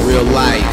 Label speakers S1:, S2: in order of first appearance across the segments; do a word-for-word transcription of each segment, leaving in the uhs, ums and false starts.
S1: real life.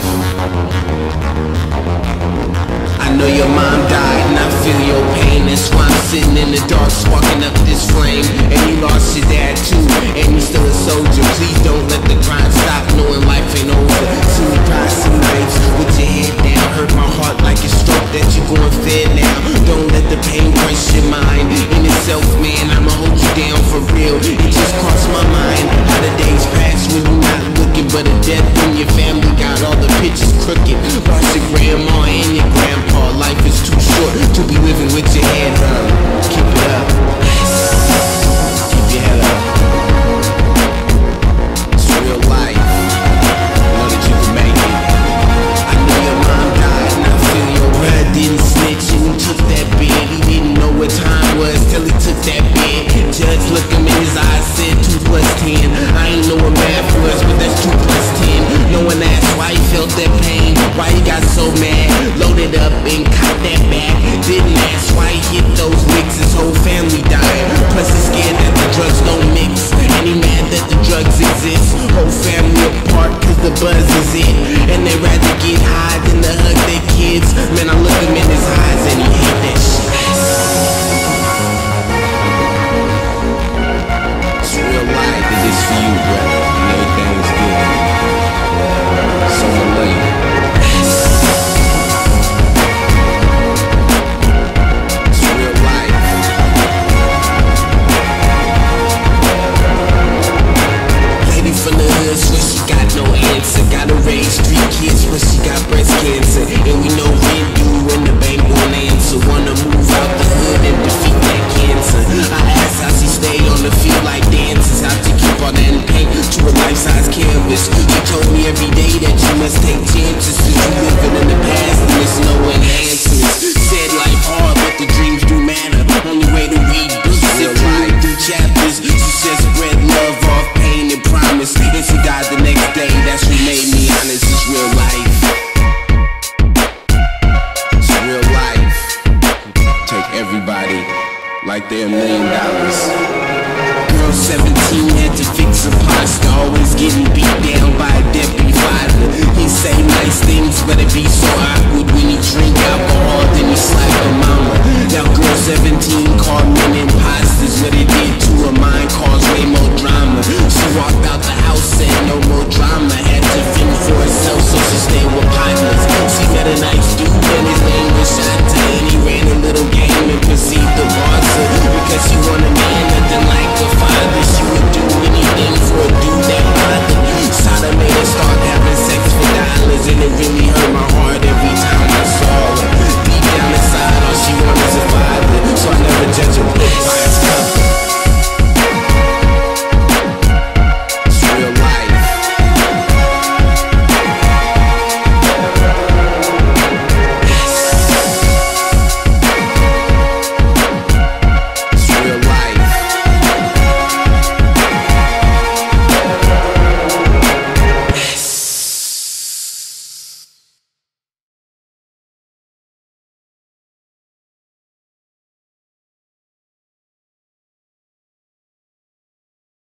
S1: I know your mom died and I feel your pain. That's why I'm sitting in the dark sparking up this flame. And you lost your dad too, and you still a soldier. Please don't let the grind stop, knowing life ain't over. See me cry some nights with your head down. Hurt my heart like a stroke that you're going fair now. Don't let the pain crush your mind. In itself, man, I'ma hold you down for real. It just crossed my mind how the days pass when you're not looking, but a death when your family got all the pictures crooked. Lost your grandma and your grandpa. Life is too short to be living with your head up. Keep it up. Keep your head up. It's real life. Know that you can make it. I know your mom died and I feel your brother didn't snitch and he took that bed. He didn't know what time was till he took that bed. Judge looked him in his eyes, said two plus ten. I ain't know what math was, but that's two plus ten. No one asked why he felt that pain, why he got so mad. Loaded up and caught that back. Didn't ask why he hit those licks. His whole family died. Plus he's scared that the drugs don't mix, and he mad that the drugs exist. Whole family apart cause the buzz is it, and they rather get high than to hug their kids. Man, I look him in his eyes and he hate that shit. It's real life. It is for you, brother, and everything's good. So I love you. Swear she got no answer. Gotta raise three kids, but she got breast cancer. And we know we do when the bank won't answer. Wanna move out the hood and defeat that cancer. I asked how she stay on the field like dances, how to keep all that paint to a life-size canvas. She told me every day that you must take chances, cause you living in the past and there's no enhancements. Said life hard, but the dreams do matter. Only way to read books is through through chapters. She says spread love off pain and promise. And she died the next day, that's what made me honest. It's real life. It's real life. Take everybody like they're a million dollars. Girl seventeen had to fix a pasta, always getting beat down by a deputy father. He say nice things, but it be so awkward when he drink alcohol, then he slap her mama. Now girl seventeen called men imposters, what it did